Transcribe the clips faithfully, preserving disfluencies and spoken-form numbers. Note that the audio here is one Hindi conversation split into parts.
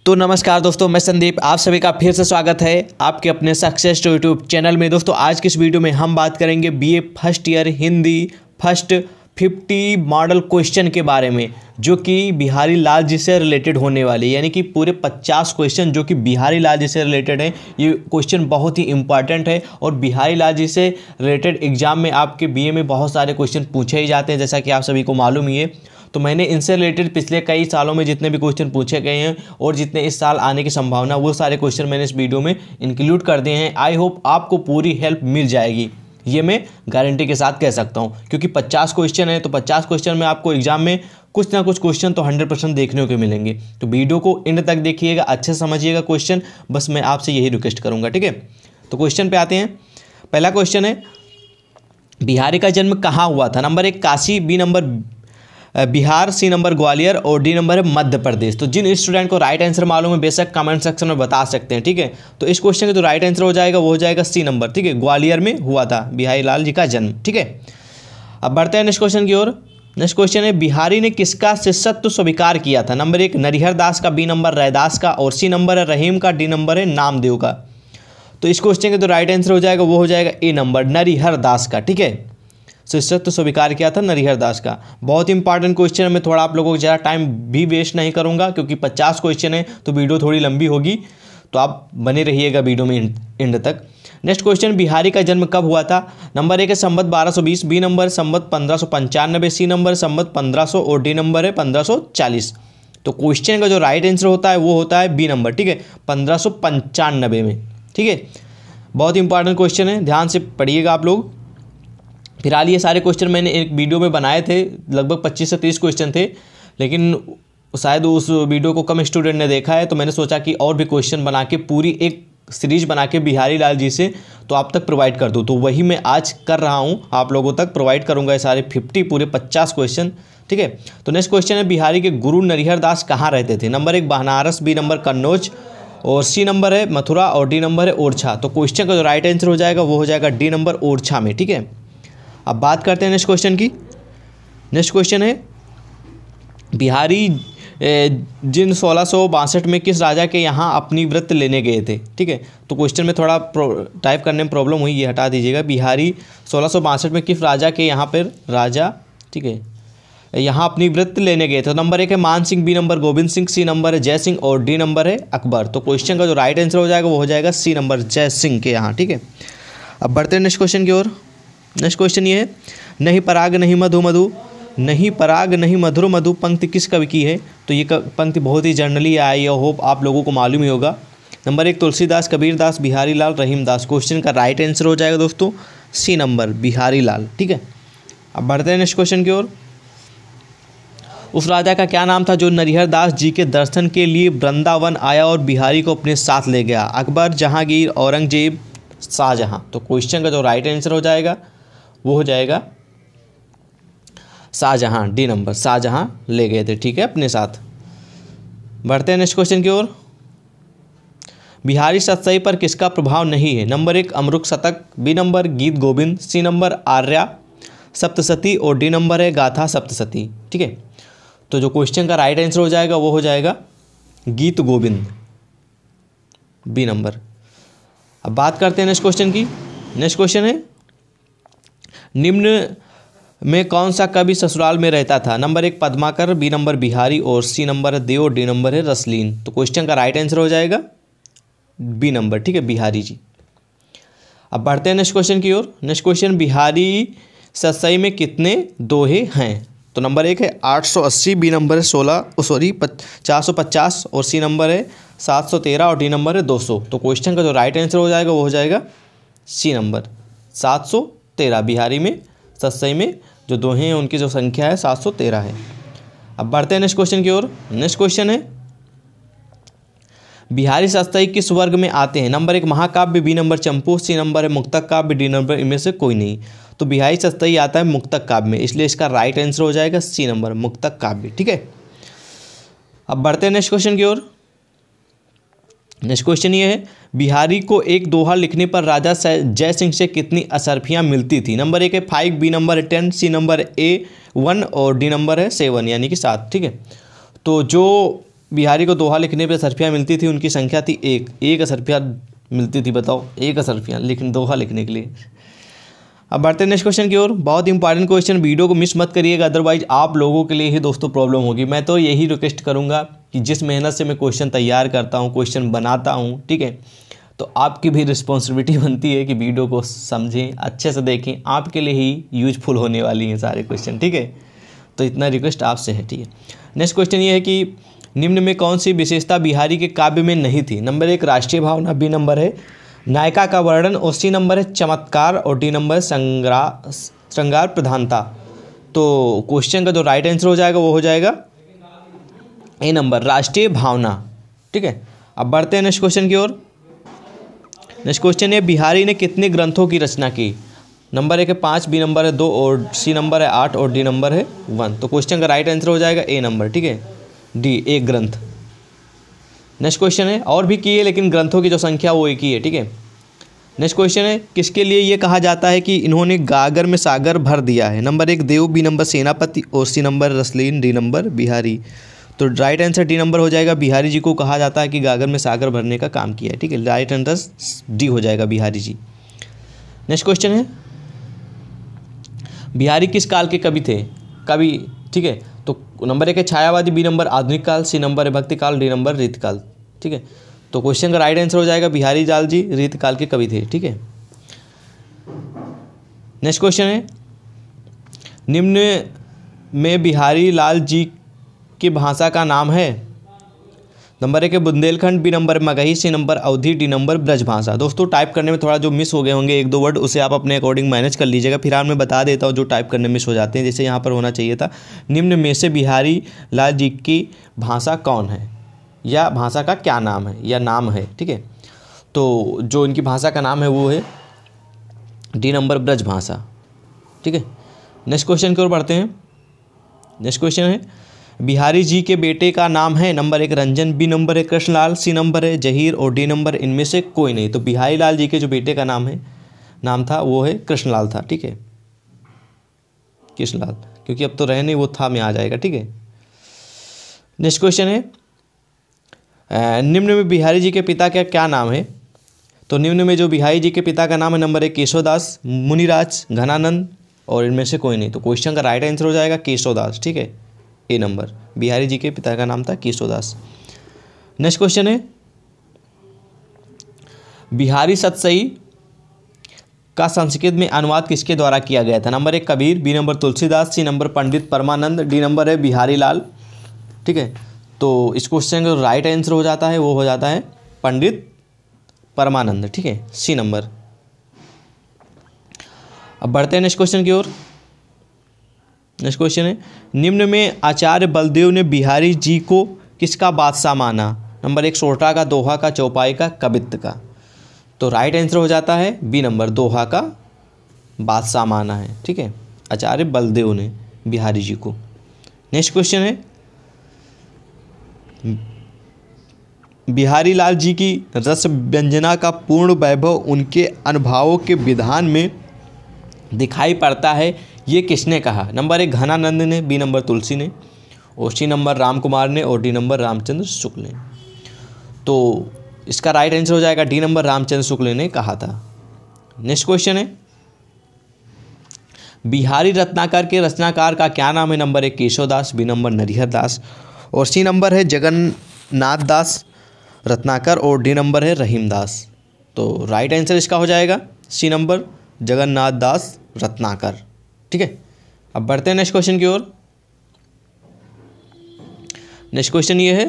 तो नमस्कार दोस्तों, मैं संदीप, आप सभी का फिर से स्वागत है आपके अपने सक्सेस टू यूट्यूब चैनल में। दोस्तों आज की इस वीडियो में हम बात करेंगे BA first year Hindi first fifty model question के बारे में, जो कि बिहारी लाल जी से रिलेटेड होने वाले, यानी कि पूरे पचास क्वेश्चन जो कि बिहारी लाल जी से रिलेटेड हैं। ये क्वेश्चन बहुत ही इंपॉर्टेंट है और बिहारी लाल जी से रिलेटेड एग्जाम में आपके बीए में बहुत सारे क्वेश्चन पूछे ही जाते हैं, जैसा कि आप सभी को मालूम ही है। तो मैंने इनसे रिलेटेड पिछले कई सालों में जितने भी क्वेश्चन पूछे गए हैं और जितने इस साल आने की संभावना, वो सारे क्वेश्चन मैंने इस वीडियो में इंक्लूड कर दिए हैं। आई होप आपको पूरी हेल्प मिल जाएगी, ये मैं गारंटी के साथ कह सकता हूँ, क्योंकि पचास क्वेश्चन है तो पचास क्वेश्चन में आपको एग्जाम में कुछ ना कुछ क्वेश्चन तो हंड्रेड परसेंट देखने को मिलेंगे। तो वीडियो को एंड तक देखिएगा, अच्छे से समझिएगा क्वेश्चन, बस मैं आपसे यही रिक्वेस्ट करूँगा, ठीक है। तो क्वेश्चन पे आते हैं। पहला क्वेश्चन है, बिहारी का जन्म कहाँ हुआ था? नंबर एक Kashi, B number Bihar, C number Gwalior और डी नंबर है मध्य प्रदेश। तो जिन स्टूडेंट को राइट आंसर मालूम है बेशक कमेंट सेक्शन में बता सकते हैं, ठीक है। तो इस क्वेश्चन का जो राइट आंसर हो जाएगा वो हो जाएगा सी नंबर, ठीक है। ग्वालियर में हुआ था बिहारी लाल जी का जन्म, ठीक है। अब बढ़ते हैं नेक्स्ट क्वेश्चन की ओर। नेक्स्ट क्वेश्चन है, बिहारी ने किसका शिष्यत्व स्वीकार किया था? नंबर एक नरिहर दास का, बी नंबर रैदास का और सी नंबर है रहीम का, डी नंबर है नामदेव का। तो इस क्वेश्चन का जो राइट आंसर हो जाएगा वो हो जाएगा ए नंबर, नरिहर दास का, ठीक है। शिष्यत्व तो स्वीकार किया था नरिहर दास का। बहुत इंपॉर्टेंट क्वेश्चन है, मैं थोड़ा आप लोगों को ज़्यादा टाइम भी वेस्ट नहीं करूंगा, क्योंकि पचास क्वेश्चन है तो वीडियो थोड़ी लंबी होगी, तो आप बने रहिएगा वीडियो में एंड तक। नेक्स्ट क्वेश्चन, बिहारी का जन्म कब हुआ था? नंबर एक है संवत बारह सौ बीस, बी नंबर संवत पंद्रह सौ पंचानबे, सी नंबर संवत पंद्रह सौ और डी नंबर है पंद्रह सौ चालीस। तो क्वेश्चन का जो राइट आंसर होता है वो होता है बी नंबर, ठीक है, पंद्रह सौ पंचानबे में, ठीक है। बहुत इंपॉर्टेंट क्वेश्चन है, ध्यान से पढ़िएगा आप लोग। फिलहाल ये सारे क्वेश्चन मैंने एक वीडियो में बनाए थे, लगभग पच्चीस से तीस क्वेश्चन थे, लेकिन शायद उस वीडियो को कम स्टूडेंट ने देखा है, तो मैंने सोचा कि और भी क्वेश्चन बना के पूरी एक सीरीज बना के बिहारी लाल जी से तो आप तक प्रोवाइड कर दूँ। तो वही मैं आज कर रहा हूँ, आप लोगों तक प्रोवाइड करूँगा ये सारे फिफ्टी पूरे पचास क्वेश्चन, ठीक है। तो नेक्स्ट क्वेश्चन है, बिहारी के गुरु नरिहर दास कहाँ रहते थे? नंबर एक बनारस, बी नंबर कन्नौज और सी नंबर है मथुरा और डी नंबर है ओरछा। तो क्वेश्चन का जो राइट आंसर हो जाएगा वो हो जाएगा डी नंबर ओरछा में, ठीक है। अब बात करते हैं नेक्स्ट क्वेश्चन की। नेक्स्ट क्वेश्चन है, बिहारी जिन सोलह सौ बासठ में किस राजा के यहाँ अपनी व्रत लेने गए थे? ठीक है, तो क्वेश्चन में थोड़ा टाइप करने में प्रॉब्लम हुई, ये हटा दीजिएगा। बिहारी सोलह सौ बासठ में किस राजा के यहाँ पर राजा, ठीक है, यहाँ अपनी व्रत लेने गए थे? तो नंबर एक है Man Singh, B number Govind Singh, C number है जय सिंह और डी नंबर है अकबर। तो क्वेश्चन का जो राइट आंसर हो जाएगा वो हो जाएगा सी नंबर, जय सिंह के यहाँ, ठीक है। अब बढ़ते हैं नेक्स्ट क्वेश्चन की ओर। नेक्स्ट क्वेश्चन ये है, नहीं पराग नहीं मधु मधु, नहीं पराग नहीं मधुर मधु पंक्ति किस कवि की है? तो ये पंक्ति बहुत ही जनरली आई है, होप आप लोगों को मालूम ही होगा। नंबर एक तुलसीदास, कबीर दास, बिहारी लाल, रहीम दास। क्वेश्चन का राइट आंसर हो जाएगा दोस्तों सी नंबर, बिहारी लाल, ठीक है। अब बढ़ते हैं नेक्स्ट क्वेश्चन की ओर। उस राजा का क्या नाम था जो नरिहर दास जी के दर्शन के लिए वृंदावन आया और बिहारी को अपने साथ ले गया? अकबर, जहांगीर, औरंगजेब, शाहजहां। तो क्वेश्चन का जो राइट आंसर हो जाएगा वो हो जाएगा शाहजहां, डी नंबर, शाहजहां ले गए थे, ठीक है, अपने साथ। बढ़ते हैं नेक्स्ट क्वेश्चन की ओर। बिहारी सतसई पर किसका प्रभाव नहीं है? नंबर एक अमरुक शतक, B number Geet Govind, C number Arya Saptashati और डी नंबर है गाथा सप्तशती, ठीक है। तो जो क्वेश्चन का राइट आंसर हो जाएगा वो हो जाएगा गीत गोविंद, बी नंबर। अब बात करते हैं नेक्स्ट क्वेश्चन की। नेक्स्ट क्वेश्चन है, निम्न में कौन सा कवि ससुराल में रहता था? नंबर एक पद्माकर, बी नंबर बिहारी और सी नंबर है देव, डी नंबर है रसलीन। तो क्वेश्चन का राइट आंसर हो जाएगा बी नंबर, ठीक है, बिहारी जी। अब बढ़ते हैं नेक्स्ट क्वेश्चन की ओर। नेक्स्ट क्वेश्चन, बिहारी सतसई में कितने दोहे हैं? तो नंबर एक है आठ सौ अस्सी, बी नंबर है सोलह सॉरी चार सौ पचास और सी नंबर है सात सौ तेरह और डी नंबर है दो सौ। तो क्वेश्चन का जो राइट आंसर हो जाएगा वो हो जाएगा सी नंबर, सात सौ तेरह। बिहारी में सतसई में जो दोहे हैं उनकी जो संख्या है सात सौ तेरह है। अब बढ़ते हैं नेक्स्ट क्वेश्चन की ओर। नेक्स्ट क्वेश्चन है, बिहारी सतसई किस वर्ग में आते हैं? नंबर एक महाकाव्य, बी नंबर चंपू, सी नंबर है मुक्तक काव्य, डी नंबर इनमें से कोई नहीं। तो बिहारी सतसई आता है मुक्तक काव्य में, इसलिए इसका राइट आंसर हो जाएगा सी नंबर, मुक्तक काव्य, ठीक है। अब बढ़ते हैं नेक्स्ट क्वेश्चन की ओर। नेक्स्ट क्वेश्चन ये है, बिहारी को एक दोहा लिखने पर राजा जय सिंह से कितनी असरफियाँ मिलती थी? नंबर एक है फाइव, बी नंबर है टेन, सी नंबर ए वन और डी नंबर है सेवन, यानी कि सात, ठीक है। तो जो बिहारी को दोहा लिखने पे असरफियाँ मिलती थी, उनकी संख्या थी एक। एक असरफिया मिलती थी, बताओ, एक असरफिया लेकिन दोहा लिखने के लिए। अब बढ़ते हैं नेक्स्ट क्वेश्चन की ओर। बहुत इंपॉर्टेंट क्वेश्चन, वीडियो को मिस मत करिएगा, अदरवाइज आप लोगों के लिए ही दोस्तों प्रॉब्लम होगी। मैं तो यही रिक्वेस्ट करूँगा कि जिस मेहनत से मैं क्वेश्चन तैयार करता हूँ, क्वेश्चन बनाता हूँ, ठीक है, तो आपकी भी रिस्पॉन्सिबिलिटी बनती है कि वीडियो को समझें, अच्छे से देखें, आपके लिए ही यूजफुल होने वाली हैं सारे क्वेश्चन, ठीक है। तो इतना रिक्वेस्ट आपसे है, ठीक है। नेक्स्ट क्वेश्चन ये है कि निम्न में कौन सी विशेषता बिहारी के काव्य में नहीं थी? नंबर एक राष्ट्रीय भावना, बी नंबर है नायिका का वर्णन, और सी नंबर है चमत्कार, और डी नंबर संग्रह श्रृंगार प्रधानता। तो क्वेश्चन का जो राइट आंसर हो जाएगा वो हो जाएगा ए नंबर, राष्ट्रीय भावना, ठीक है। अब बढ़ते हैं नेक्स्ट क्वेश्चन की ओर। नेक्स्ट क्वेश्चन है बिहारी ने कितने ग्रंथों की रचना की? नंबर एक है पाँच, बी नंबर है दो, और सी नंबर है आठ, और डी नंबर है वन। तो क्वेश्चन का राइट आंसर हो जाएगा ए नंबर, ठीक है, डी, एक ग्रंथ। नेक्स्ट क्वेश्चन है और भी किए, लेकिन ग्रंथों की जो संख्या वो एक ही है, ठीक है। नेक्स्ट क्वेश्चन है किसके लिए ये कहा जाता है कि इन्होंने गागर में सागर भर दिया है? नंबर एक देव, बी नंबर सेनापति, और C number Raslin, D number Bihari. तो राइट आंसर डी नंबर हो जाएगा, बिहारी जी को कहा जाता है कि गागर में सागर भरने का काम किया है, ठीक है। राइट आंसर डी हो जाएगा, बिहारी जी। नेक्स्ट क्वेश्चन है बिहारी किस काल के कवि थे? कवि, ठीक है। तो नंबर एक है छायावादी, बी नंबर आधुनिक काल, सी नंबर है भक्ति काल, डी नंबर रीतकाल, ठीक है। तो क्वेश्चन का राइट आंसर हो जाएगा बिहारी लाल जी रीतकाल के कवि थे, ठीक है। नेक्स्ट क्वेश्चन है निम्न में बिहारी लाल जी की भाषा का नाम है? नंबर एक है Bundelkhand, B number Magahi, C number Awadhi, D number Brajbhasha. दोस्तों टाइप करने में थोड़ा जो मिस हो गए होंगे एक दो वर्ड, उसे आप अपने अकॉर्डिंग मैनेज कर लीजिएगा। फिर मैं बता देता हूँ जो टाइप करने में मिस हो जाते हैं, जैसे यहाँ पर होना चाहिए था निम्न में से बिहारी लाल जी की भाषा कौन है, या भाषा का क्या नाम है, या नाम है, ठीक है। तो जो इनकी भाषा का नाम है वो है डी नंबर ब्रजभाषा, ठीक है। नेक्स्ट क्वेश्चन की ओर बढ़ते हैं। नेक्स्ट क्वेश्चन है बिहारी जी के बेटे का नाम है? नंबर एक रंजन, बी नंबर है कृष्णलाल, सी नंबर है जहीर, और डी नंबर इनमें से कोई नहीं। तो बिहारी लाल जी के जो बेटे का नाम है, नाम था वो है कृष्णलाल था, ठीक है, कृष्णलाल, क्योंकि अब तो रहे नहीं, वो था में आ जाएगा, ठीक है। नेक्स्ट क्वेश्चन है निम्न में बिहारी जी के पिता का क्या नाम है? तो निम्न में जो बिहारी जी के पिता का नाम है, नंबर एक केशवदास, मुनिराज, घनानंद, और इनमें से कोई नहीं। तो क्वेश्चन का राइट आंसर हो जाएगा केशवदास, ठीक है, ए नंबर। बिहारी जी के पिता का नाम था केशवदास। नेक्स्ट क्वेश्चन है बिहारी सतसई का संस्कृत में अनुवाद किसके द्वारा किया गया था? नंबर एक Kabir, B number Tulsidas, C number Pandit Parmanand, D number है बिहारी लाल, ठीक है। तो इस क्वेश्चन का राइट आंसर हो जाता है वो हो जाता है पंडित परमानंद, ठीक है, सी नंबर। अब बढ़ते हैं नेक्स्ट क्वेश्चन की ओर। नेक्स्ट क्वेश्चन है निम्न में आचार्य बलदेव ने बिहारी जी को किसका बादशाह माना? नंबर एक सोरठा का, दोहा का, चौपाई का, कवित्त का। तो राइट आंसर हो जाता है बी नंबर, दोहा का बादशाह माना है, ठीक है, आचार्य बलदेव ने बिहारी जी को। नेक्स्ट क्वेश्चन है बिहारी लाल जी की रस व्यंजना का पूर्ण वैभव उनके अनुभावों के विधान में दिखाई पड़ता है, ये किसने कहा? नंबर एक घनानंद ने, बी नंबर तुलसी ने, और सी नंबर राम कुमार ने, और डी नंबर रामचंद्र शुक्ल ने। तो इसका राइट आंसर हो जाएगा डी नंबर, रामचंद्र शुक्ल ने कहा था। नेक्स्ट क्वेश्चन है बिहारी रत्नाकर के रचनाकार का क्या नाम है? नंबर एक केशवदास, बी नंबर नरिहर दास, और सी नंबर है जगन्नाथ दास रत्नाकर, और डी नंबर है रहीम दास। तो राइट आंसर इसका हो जाएगा सी नंबर, जगन्नाथ दास रत्नाकर, ठीक है। अब बढ़ते हैं नेक्स्ट क्वेश्चन की ओर। नेक्स्ट क्वेश्चन ये है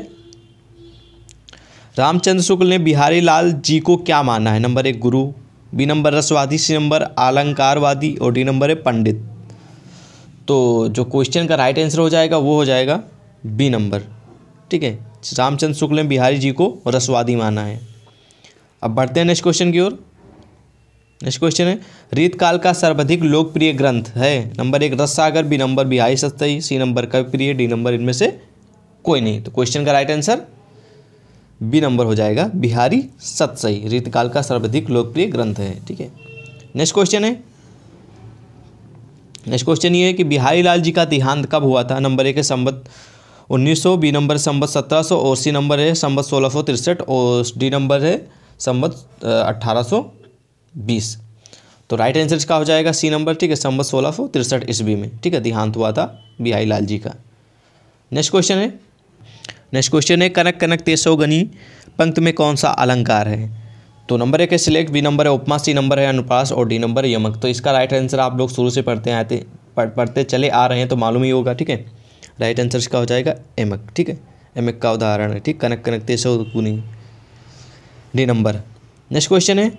रामचंद्र शुक्ल ने बिहारी लाल जी को क्या माना है? नंबर एक गुरु, बी नंबर रसवादी, सी नंबर अलंकारवादी, और डी नंबर है पंडित। तो जो क्वेश्चन का राइट आंसर हो जाएगा वो हो जाएगा बी नंबर, ठीक है, रामचंद्र शुक्ल ने बिहारी जी को रसवादी माना है। अब बढ़ते हैं नेक्स्ट क्वेश्चन की ओर। नेक्स्ट क्वेश्चन है रीतकाल का सर्वाधिक लोकप्रिय ग्रंथ है? नंबर एक Rassagar, B number Bihari Satsai, C number Kavipriya, D number इनमें से कोई नहीं। तो क्वेश्चन का राइट आंसर बी नंबर हो जाएगा, बिहारी सतसई रीतकाल का सर्वाधिक लोकप्रिय ग्रंथ है, ठीक है। नेक्स्ट क्वेश्चन है नेक्स्ट क्वेश्चन ये है कि बिहारी लाल जी का देहांत कब हुआ था? नंबर एक है संवत उन्नीस सौ, बी नंबर है संवत सत्रह सौ और सी नंबर है संवत सोलह सौ तिरसठ और डी नंबर है संवत अट्ठारह सौ बीस। तो राइट आंसर इसका हो जाएगा सी नंबर, ठीक है, संवत सोलह सौ तिरसठ ईस्वी में, ठीक है, देहांत हुआ था बिहारी लाल जी का। नेक्स्ट क्वेश्चन है नेक्स्ट क्वेश्चन है कनक कनक तेसोगनी पंक्ति में कौन सा अलंकार है? तो नंबर एक है सिलेक्ट, बी नंबर है उपमा, सी नंबर है अनुप्रास और डी नंबर है यमक। तो इसका राइट आंसर आप लोग शुरू से पढ़ते आते पढ़, पढ़ते चले आ रहे हैं तो मालूम ही होगा, ठीक है। राइट आंसर इसका हो जाएगा एमक, ठीक है, एमक का उदाहरण है, ठीक, कनक कनक तेसोगुनी, डी नंबर। नेक्स्ट क्वेश्चन है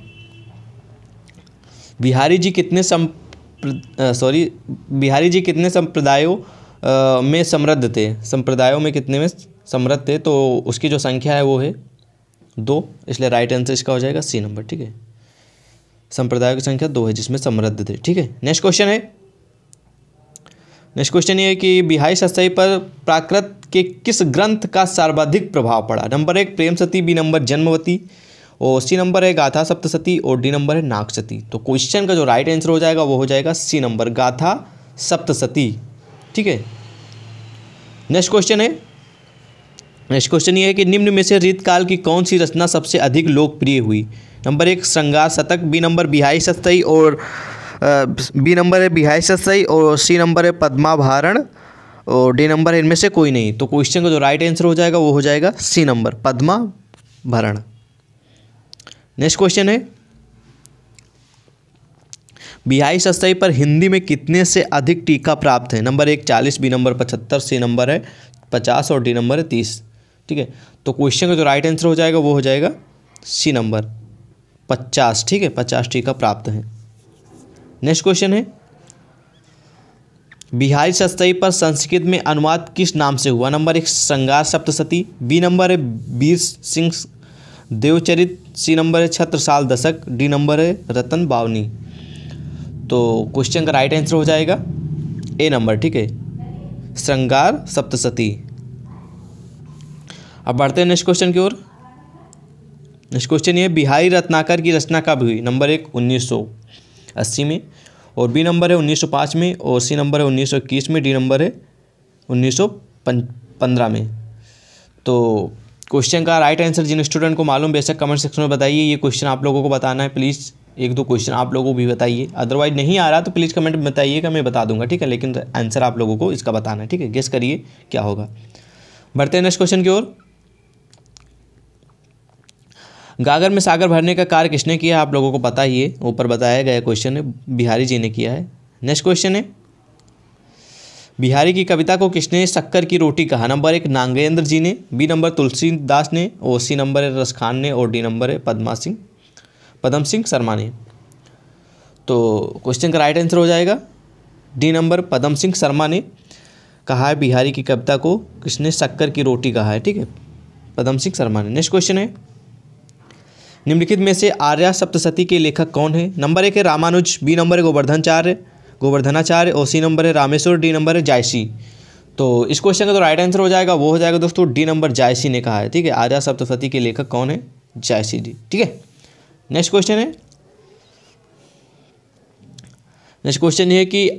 बिहारी जी कितने संप्र सॉरी बिहारी जी कितने संप्रदायों अ, में समृद्ध थे? संप्रदायों में कितने में समृद्ध थे? तो उसकी जो संख्या है वो है दो, इसलिए राइट आंसर इसका हो जाएगा सी नंबर, ठीक है, संप्रदायों की संख्या दो है जिसमें समृद्ध थे, ठीक है। नेक्स्ट क्वेश्चन है नेक्स्ट क्वेश्चन ये है कि बिहारी सत्सई पर प्राकृत के किस ग्रंथ का सर्वाधिक प्रभाव पड़ा? नंबर एक प्रेम सती, बी नंबर जन्मवती और सी नंबर है गाथा सप्तशती और डी नंबर है नागसती। तो क्वेश्चन का जो राइट आंसर हो जाएगा वो हो जाएगा सी नंबर, गाथा सप्तशती, ठीक है। नेक्स्ट क्वेश्चन है नेक्स्ट क्वेश्चन ये है कि निम्न में से रीतकाल की कौन सी रचना सबसे अधिक लोकप्रिय हुई? नंबर एक श्रृंगार शतक, बी नंबर बिहारी सत्सई और बी नंबर है बिहारी सत्सई और सी नंबर है पद्माभरण और डी नंबर है इनमें से कोई नहीं। तो क्वेश्चन का जो राइट आंसर हो जाएगा वो हो जाएगा C number, Padmabharan. Next question है बिहारी सत्सई पर हिंदी में कितने से अधिक टीका प्राप्त है? नंबर एक चालीस, बी नंबर पचहत्तर, सी नंबर है पचास और डी नंबर है तीस, ठीक है। तो क्वेश्चन का जो राइट आंसर हो जाएगा वो हो जाएगा सी नंबर पचास, ठीक है, पचास टीका प्राप्त है। नेक्स्ट क्वेश्चन है बिहारी सत्सई पर संस्कृत में अनुवाद किस नाम से हुआ? नंबर एक श्रृंगार सप्तशती, बी नंबर है वीर सिंह देवचरित, सी नंबर है छत्रसाल दशक, डी नंबर है रतन बावनी। तो क्वेश्चन का राइट आंसर हो जाएगा ए नंबर, ठीक है, श्रृंगार सप्तशती। अब बढ़ते हैं नेक्स्ट क्वेश्चन की ओर। नेक्स्ट क्वेश्चन ये बिहारी रत्नाकर की रचना कब हुई? नंबर एक उन्नीस सौ अस्सी में और बी नंबर है उन्नीस सौ पाँच में और सी नंबर है उन्नीस सौ इक्कीस में, डी नंबर है उन्नीस सौ पंद्रह में। तो क्वेश्चन का राइट आंसर जिन स्टूडेंट को मालूम बेशक कमेंट सेक्शन में बताइए। ये क्वेश्चन आप लोगों को बताना है, प्लीज़ एक दो क्वेश्चन आप लोगों को भी बताइए, अदरवाइज नहीं आ रहा तो प्लीज़ कमेंट में बताइएगा, मैं बता दूंगा, ठीक है, लेकिन आंसर आप लोगों को इसका बताना है, ठीक है, गेस करिए क्या होगा। बढ़ते हैं नेक्स्ट क्वेश्चन की ओर। गागर में सागर भरने का कार्य किसने किया है? आप लोगों को पता ही है, ऊपर बताया गया क्वेश्चन है, बिहारी जी ने किया है। नेक्स्ट क्वेश्चन है बिहारी की कविता को किसने शक्कर की रोटी कहा? नंबर एक नागेंद्र जी ने, बी नंबर तुलसीदास ने और सी नंबर है रसखान ने और डी नंबर है पद्मा सिंह पद्म सिंह शर्मा ने। तो क्वेश्चन का राइट आंसर हो जाएगा डी नंबर, पद्म सिंह शर्मा ने कहा है बिहारी की कविता को किसने शक्कर की रोटी कहा है, ठीक है, पद्म सिंह शर्मा ने। नेक्स्ट क्वेश्चन है निम्नलिखित में से आर्या सप्तशती के लेखक कौन है? नंबर एक है रामानुज, बी नंबर है गोवर्धनाचार्य गोवर्धनाचार्य और सी नंबर है रामेश्वर, डी नंबर है जायसी। तो इस क्वेश्चन का तो राइट आंसर हो जाएगा वो हो जाएगा दोस्तों डी नंबर, जायसी ने कहा है, ठीक है, आर्या सप्तशती के लेखक कौन है? जायसी जी, ठीक है। नेक्स्ट क्वेश्चन है नेक्स्ट क्वेश्चन ये है कि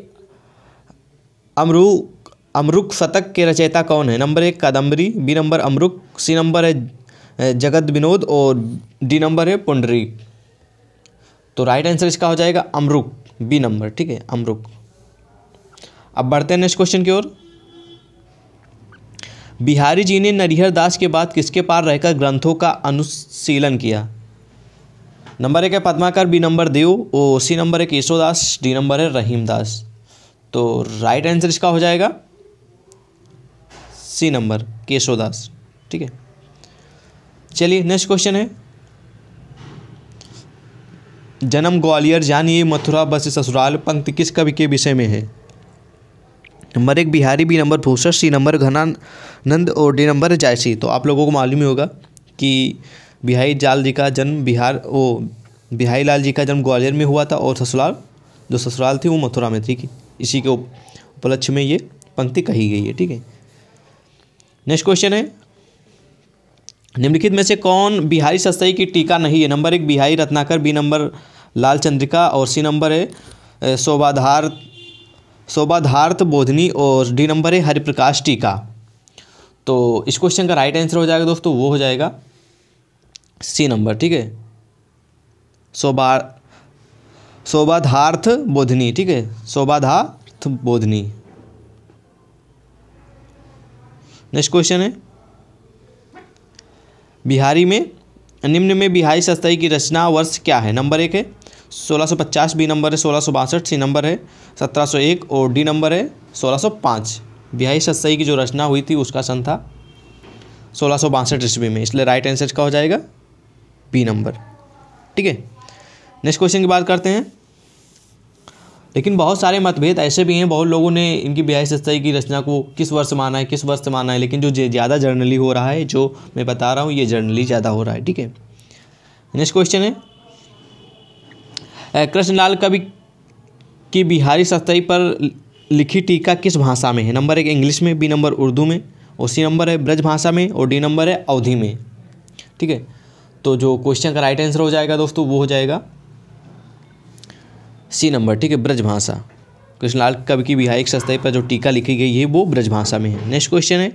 अमरुक अमरुक शतक के रचयिता कौन है? नंबर एक Kadambari, B number Amaruk, C number है जगत विनोद और डी नंबर है पुंडरीक। तो राइट आंसर इसका हो जाएगा अमरुक, बी नंबर, ठीक है, अमरुक। अब बढ़ते हैं नेक्स्ट क्वेश्चन की ओर। बिहारी जी ने नरिहर दास के बाद किसके पार रहकर ग्रंथों का अनुशीलन किया? नंबर एक है पद्माकर, बी नंबर देव और सी नंबर है केशवदास, डी नंबर है रहीमदास। तो राइट आंसर इसका हो जाएगा सी नंबर, केशवदास, ठीक है। चलिए नेक्स्ट क्वेश्चन है जन्म ग्वालियर जानिए मथुरा बस ससुराल पंक्ति किस कवि के विषय में है? नंबर एक Bihari, B number Bhushan, C number Ghananand और डी नंबर है जायसी। तो आप लोगों को मालूम ही होगा कि बिहारी लाल जी का जन्म बिहार ओ बिहारी लाल जी का जन्म ग्वालियर में हुआ था और ससुराल जो ससुराल थी वो मथुरा में थी, इसी के उपलक्ष्य में ये पंक्ति कही गई है, ठीक है। नेक्स्ट क्वेश्चन है निम्नलिखित में से कौन बिहारी सत्सई की टीका नहीं है? नंबर एक बिहारी रत्नाकर, बी नंबर लाल चंद्रिका और सी नंबर है शोभाधार शोभाधार्थ बोधनी और डी नंबर है हरिप्रकाश टीका। तो इस क्वेश्चन का राइट आंसर हो जाएगा दोस्तों, वो हो जाएगा सी नंबर, ठीक है, शोभा शोभाधार्थ बोधनी, ठीक है, शोभाधार्थ बोधनी। नेक्स्ट क्वेश्चन है, बिहारी में निम्न में बिहारी सतही की रचना वर्ष क्या है? नंबर एक है सोलह सौ पचास, बी नंबर है सोलह सौ बासठ, सी नंबर है सत्रह सौ एक और डी नंबर है सोलह सौ पाँच। बिहारी सतही की जो रचना हुई थी उसका सन था सोलह सौ बासठ ईस्वी में, इसलिए राइट आंसर का हो जाएगा बी नंबर, ठीक है। नेक्स्ट क्वेश्चन की बात करते हैं। लेकिन बहुत सारे मतभेद ऐसे भी हैं, बहुत लोगों ने इनकी बिहारी सतही की रचना को किस वर्ष माना है, किस वर्ष माना है, लेकिन जो ज़्यादा जर्नली हो रहा है, जो मैं बता रहा हूँ ये जर्नली ज़्यादा हो रहा है, ठीक है। नेक्स्ट क्वेश्चन है, कृष्णलाल कवि की बिहारी सतही पर लिखी टीका किस भाषा में है? नंबर एक इंग्लिश में, बी नंबर उर्दू में और सी नंबर है ब्रज भाषा में और डी नंबर है अवधी में, ठीक है। तो जो क्वेश्चन का राइट आंसर हो जाएगा दोस्तों वो हो जाएगा सी नंबर, ठीक है, ब्रज भाषा। कृष्णलाल कवि की बिहारी सतही पर जो टीका लिखी गई है वो ब्रज भाषा में है। नेक्स्ट क्वेश्चन है,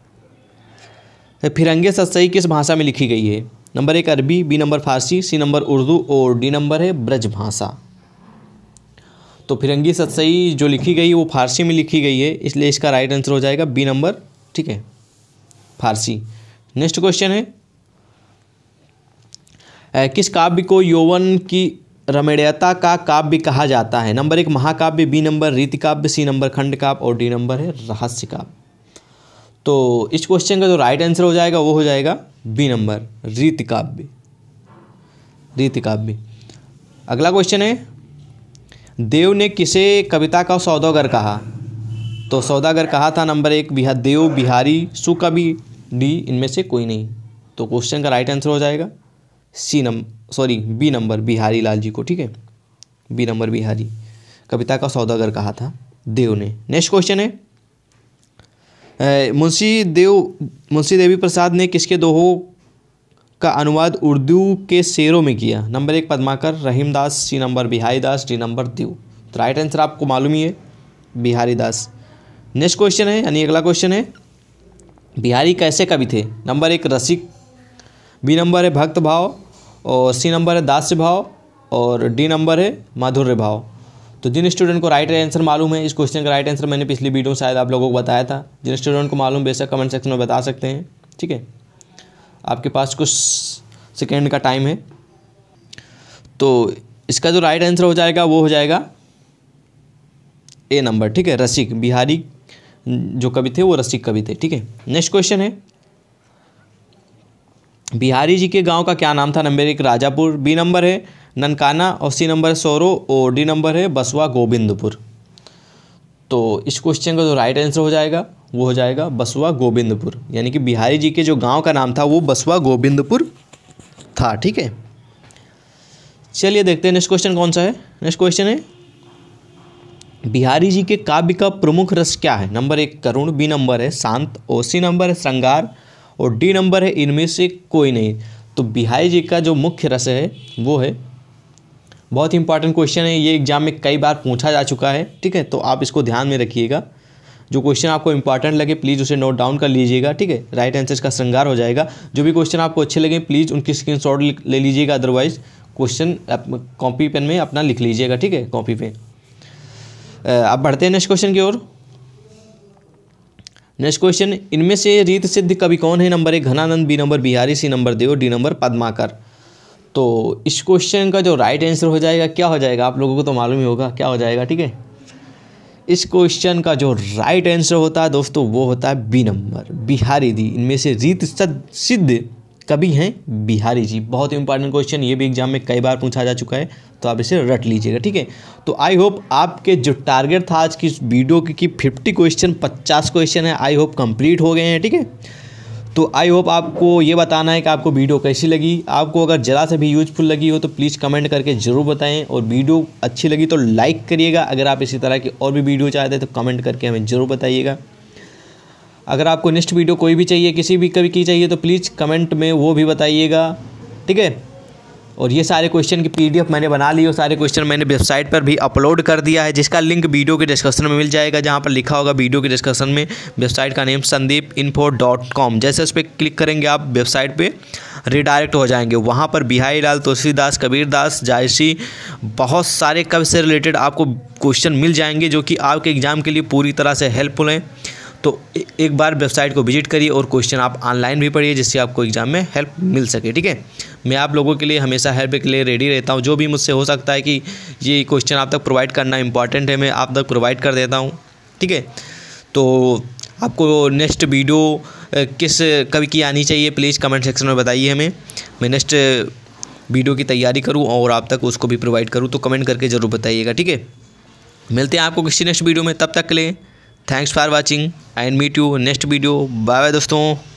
फिरंगी सतही किस भाषा में लिखी गई है? नंबर एक Arabi, B number Farsi, C number Urdu और डी नंबर है ब्रज भाषा। तो फिरंगी सतही जो लिखी गई है वो फारसी में लिखी गई है, इसलिए इसका राइट आंसर हो जाएगा बी नंबर, ठीक है, फारसी। नेक्स्ट क्वेश्चन है, किस काव्य को यौवन की रमणीयता का काव्य कहा जाता है? नंबर एक महाकाव्य, बी नंबर रीति काव्य, सी नंबर खंड काव्य और डी नंबर है रहस्य काव्य। तो इस क्वेश्चन का जो राइट आंसर हो जाएगा वो हो जाएगा बी नंबर रीति काव्य, रीति काव्य। अगला क्वेश्चन है, देव ने किसे कविता का सौदागर कहा? तो सौदागर कहा था नंबर एक बिहा देव, बिहारी, सुकवि, डी इनमें से कोई नहीं। तो क्वेश्चन का राइट आंसर हो जाएगा C number sorry B number Bihari Lal ji को, ठीक है, बी नंबर बिहारी कविता का सौदागर कहा था देव ने। नेक्स्ट क्वेश्चन है, मुंशी देव मुंशी देवी प्रसाद ने किसके दोहों का अनुवाद उर्दू के शेरों में किया? नंबर एक Padmakar, Rahim Das, C number Bihari Das, D number Dev. तो राइट आंसर आपको मालूम ही है बिहारी दास। नेक्स्ट क्वेश्चन है यानी अगला क्वेश्चन है, बिहारी कैसे कवि थे? नंबर एक रसिक, बी नंबर है भक्त भाव और सी नंबर है दास्य भाव और डी नंबर है माधुर्य भाव। तो जिन स्टूडेंट को राइट आंसर मालूम है, इस क्वेश्चन का राइट आंसर मैंने पिछली वीडियो में शायद आप लोगों को बताया था, जिन स्टूडेंट को मालूम बेशक कमेंट सेक्शन में बता सकते हैं, ठीक है। आपके पास कुछ सेकेंड का टाइम है। तो इसका जो राइट आंसर हो जाएगा वो हो जाएगा ए नंबर, ठीक है, रसिक। बिहारी जो कवि थे वो रसिक कवि थे, ठीक है। नेक्स्ट क्वेश्चन है, बिहारी जी के गांव का क्या नाम था? नंबर एक राजापुर, बी नंबर है ननकाना और सी नंबर है सोरो और डी नंबर है बसवा गोविंदपुर। तो इस क्वेश्चन का जो राइट आंसर हो जाएगा वो हो जाएगा बसवा गोविंदपुर, यानी कि बिहारी जी के जो गांव का नाम था वो बसवा गोविंदपुर था, ठीक है। चलिए देखते हैं नेक्स्ट क्वेश्चन कौन सा है। नेक्स्ट क्वेश्चन है, बिहारी जी के काव्य का प्रमुख रस क्या है? नंबर एक करुण, बी नंबर है शांत और सी नंबर है श्रृंगार और डी नंबर है इनमें से कोई नहीं। तो बिहारी जी का जो मुख्य रस है वो है, बहुत ही इंपॉर्टेंट क्वेश्चन है, ये एग्जाम में कई बार पूछा जा चुका है, ठीक है। तो आप इसको ध्यान में रखिएगा, जो क्वेश्चन आपको इंपॉर्टेंट लगे प्लीज़ उसे नोट डाउन कर लीजिएगा, ठीक है। राइट आंसर का श्रृंगार हो जाएगा। जो भी क्वेश्चन आपको अच्छे लगे प्लीज़ उनकी स्क्रीनशॉट ले लीजिएगा, अदरवाइज क्वेश्चन कॉपी पेन में अपना लिख लीजिएगा, ठीक है, कॉपी पे। अब बढ़ते हैं नेक्स्ट क्वेश्चन की ओर। नेक्स्ट क्वेश्चन, इनमें से रीत सिद्ध कवि कौन है? नंबर एक Ghananand, B number Bihari, C number Dev, D number Padmakar. तो इस क्वेश्चन का जो राइट आंसर हो जाएगा क्या हो जाएगा? आप लोगों को तो मालूम ही होगा क्या हो जाएगा, ठीक है। इस क्वेश्चन का जो राइट आंसर होता है दोस्तों वो होता है बी नंबर बिहारी जी। इनमें से रीत सिद्ध कवि हैं बिहारी जी। बहुत इंपॉर्टेंट क्वेश्चन, ये भी एग्जाम में कई बार पूछा जा चुका है, तो आप इसे रट लीजिएगा, ठीक है। तो आई होप आपके जो टारगेट था आज की वीडियो की फिफ्टी क्वेश्चन पचास क्वेश्चन है, आई होप कंप्लीट हो गए हैं, ठीक है। तो आई होप आपको ये बताना है कि आपको वीडियो कैसी लगी। आपको अगर ज़रा से भी यूजफुल लगी हो तो प्लीज़ कमेंट करके ज़रूर बताएं, और वीडियो अच्छी लगी तो लाइक करिएगा। अगर आप इसी तरह की और भी वीडियो चाहते हैं तो कमेंट करके हमें ज़रूर बताइएगा। अगर आपको नेक्स्ट वीडियो कोई भी चाहिए, किसी भी कवि की चाहिए, तो प्लीज़ कमेंट में वो भी बताइएगा, ठीक है। और ये सारे क्वेश्चन की पीडीएफ मैंने बना ली और सारे क्वेश्चन मैंने वेबसाइट पर भी अपलोड कर दिया है, जिसका लिंक वीडियो के डिस्क्रिप्शन में मिल जाएगा, जहाँ पर लिखा होगा वीडियो के डिस्क्रिप्शन में वेबसाइट का name Sandeep info dot com. जैसे उस पर क्लिक करेंगे आप वेबसाइट पे रिडायरेक्ट हो जाएंगे। वहाँ पर बिहारी लाल, तुलसीदास, कबीरदास, जायसी, बहुत सारे कवि से रिलेटेड आपको क्वेश्चन मिल जाएंगे जो कि आपके एग्ज़ाम के लिए पूरी तरह से हेल्पफुल हैं। तो एक बार वेबसाइट को विजिट करिए और क्वेश्चन आप ऑनलाइन भी पढ़िए, जिससे आपको एग्ज़ाम में हेल्प मिल सके। ठीक है, मैं आप लोगों के लिए हमेशा हेल्प के लिए रेडी रहता हूँ। जो भी मुझसे हो सकता है कि ये क्वेश्चन आप तक प्रोवाइड करना इंपॉर्टेंट है, मैं आप तक प्रोवाइड कर देता हूँ। ठीक है, तो आपको नेक्स्ट वीडियो किस कवि की आनी चाहिए प्लीज़ कमेंट सेक्शन में बताइए हमें। मैं नेक्स्ट वीडियो की तैयारी करूँ और आप तक उसको भी प्रोवाइड करूँ, तो कमेंट करके ज़रूर बताइएगा। ठीक है, मिलते हैं आपको किसी नेक्स्ट वीडियो में, तब तक के लिए thanks for watching and meet you next video. Bye bye दोस्तों।